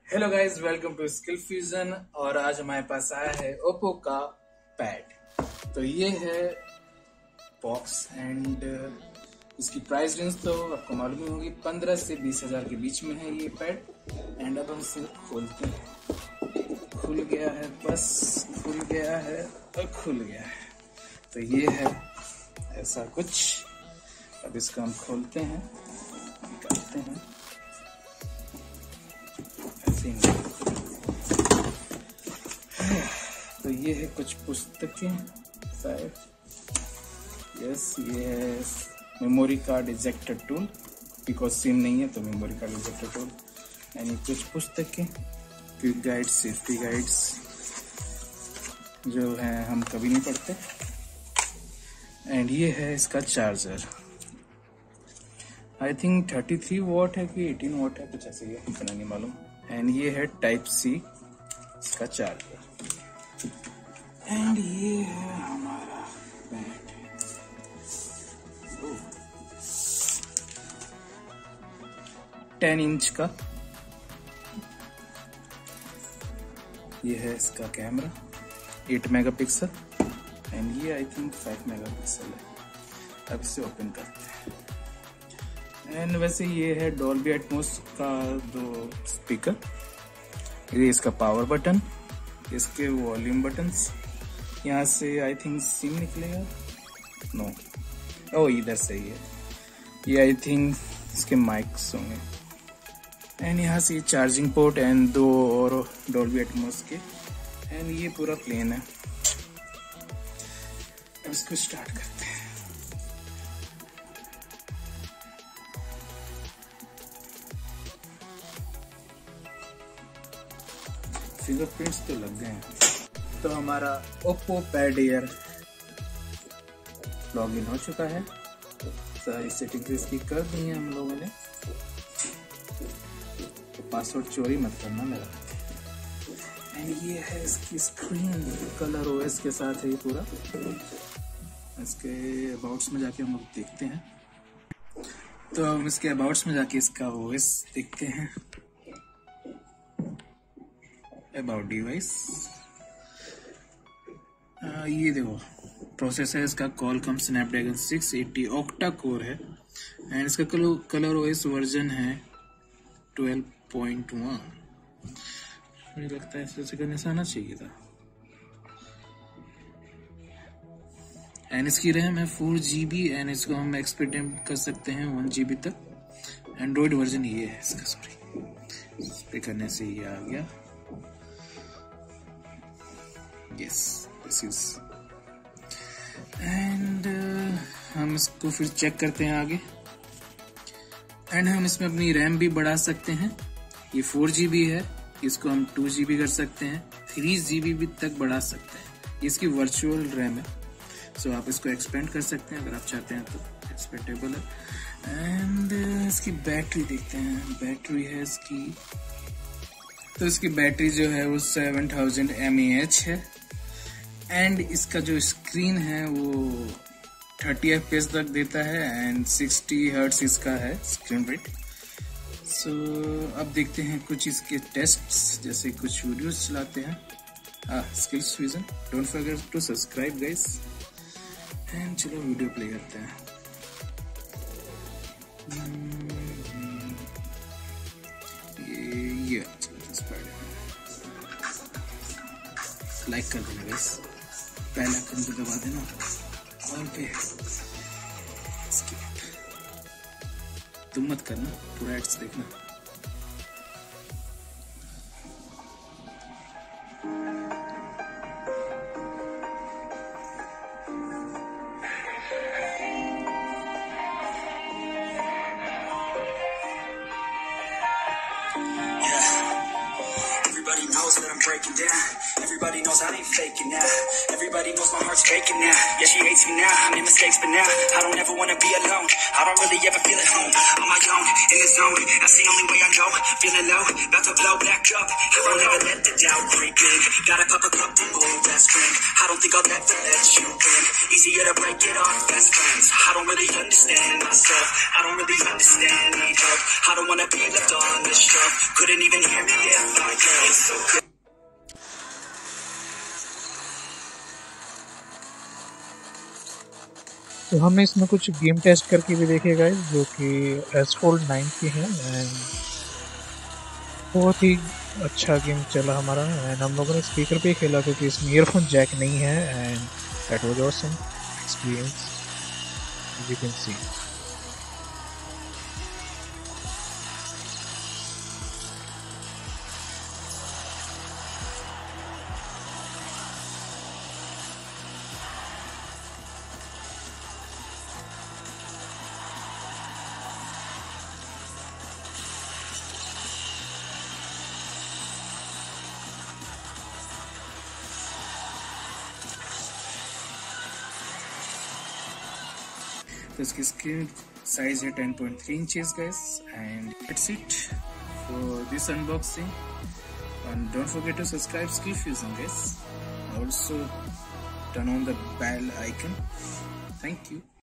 Hello guys, welcome to Skill Fusion. और आज हमारे पास आया है ओप्पो का पैड। तो ये है बॉक्स एंड इसकी प्राइस रेंज तो आपको मालूम ही होगी, 15 से 20 हजार के बीच में है ये पैड। एंड अब हम इसे खोलते हैं। खुल गया है, बस खुल गया है और खुल गया है। तो ये है ऐसा कुछ। अब इसको हम खोलते हैं, निकालते हैं ऐसे ही। तो ये है कुछ पुस्तकें शायद। यस, ये है memory card ejector tool, because SIM नहीं है तो मेमोरी कार्ड इजेक्टर टूल। यानी कुछ पुस्तकें, क्विक गाइड्स, सेफ्टी गाइड्स जो है हम कभी नहीं पढ़ते। एंड ये है इसका चार्जर। आई थिंक 33 वॉट है कि 18 वॉट है, कुछ ऐसे ही है, इतना नहीं मालूम। एंड ये है टाइप सी इसका चार्जर। एंड ये है हमारा पैड। 10 इंच का ये है इसका कैमरा, 8 मेगापिक्सल। एंड ये आई थिंक 5 मेगापिक्सल है। अब इसे ओपन करते हैं। एंड वैसे ये है डॉल्बी एटमॉस का 2 स्पीकर। ये इसका पावर बटन, इसके वॉल्यूम बटन्स। यहाँ से आई थिंक सिम निकलेगा, नो, ओ इधर से ही है। ये आई थिंक इसके माइक्स होंगे। एंड यहाँ से चार्जिंग पोर्ट एंड 2 और डॉल्बी एटमॉस के। एंड ये पूरा प्लेन है। अब इसको स्टार्ट करते हैं। फिंगरप्रिंट्स तो लग गए हैं। तो हमारा ओप्पो पैड एयर लॉगिन हो चुका है। सारी सेटिंग्स इसकी कर दी हैं हम लोगों ने। तो पासवर्ड चोरी मत करना मेरा। एंड ये है इसकी स्क्रीन, कलर ओएस के साथ है ये पूरा। इसके अबाउट्स में जाके हम लोग देखते हैं। तो हम इसके अबाउट्स में जाके इसका ओएस देखते हैं। अबाउट डिवाइस, ये देखो प्रोसेसर इसका क्वालकॉम स्नैपड्रैगन 680 ऑक्टा कोर है। एंड इसका कलर ओएस वर्जन है 12.1। मुझे लगता है ऐसे करने से आना चाहिए था। एंड इसकी रैम है 4 GB। एंड इसको हम एक्सपेंड कर सकते हैं 1 GB तक। एंड्रॉइड वर्जन ये है इसका। सॉरी, इस पे करने से ये आ गया। Yes, this is। एंड हम इसको फिर चेक करते हैं आगे। एंड हम इसमें अपनी रैम भी बढ़ा सकते हैं। ये 4 GB है, इसको हम 2 GB कर सकते हैं, 3 GB भी तक बढ़ा सकते हैं। इसकी वर्चुअल रैम है, सो आप इसको एक्सपेंड कर सकते हैं अगर आप चाहते हैं तो। एक्सपेंडेबल है। एंड इसकी बैटरी देखते हैं। बैटरी है इसकी, तो इसकी बैटरी जो है वो 7000 mAh है। एंड इसका जो स्क्रीन है वो 30 FPS तक देता है। एंड 60 हर्ट्ज इसका है स्क्रीन रेट। सो अब देखते हैं कुछ इसके टेस्ट्स, जैसे कुछ वीडियोस चलाते हैं। Skills Fusion, don't forget to subscribe guys. And चलो वीडियो प्ले करते हैं। ये लाइक कर देना गाइस, पहला आइकन पे दबा देना, ऑल पे। तुम मत करना, पूरा एड्स देखना। Everybody knows that I'm breaking down. Everybody knows I ain't faking now. Everybody knows my heart's faking now. Yeah, she hates me now. I made mistakes, but now I don't ever wanna be alone. I don't really ever feel at home. On my own, in the zone. That's the only way I know. Feeling low, about to blow back up. I won't ever let the doubt creep in. Gotta pop a couple more aspirin. I don't think I'll ever let you in. easier to break it off best friends. I don't really understand myself, I don't really understand, need help. I don't wanna be left on the shelf. Couldn't even hear me if I could. It's so good. तो हमने इसमें कुछ game test करके भी देखे guys, जो कि एसफोल्ड 9 के हैं एंड बहुत ही अच्छा गेम चला हमारा। एंड हम लोगों ने स्पीकर पे खेला क्योंकि इसमें ईयरफोन जैक नहीं है and that was awesome experience you can see. तो इसकी स्क्रीन साइज है 10.3 inches guys and that's it for this unboxing and don't forget to subscribe Skill Fusion guys, also turn on the bell icon. Thank you.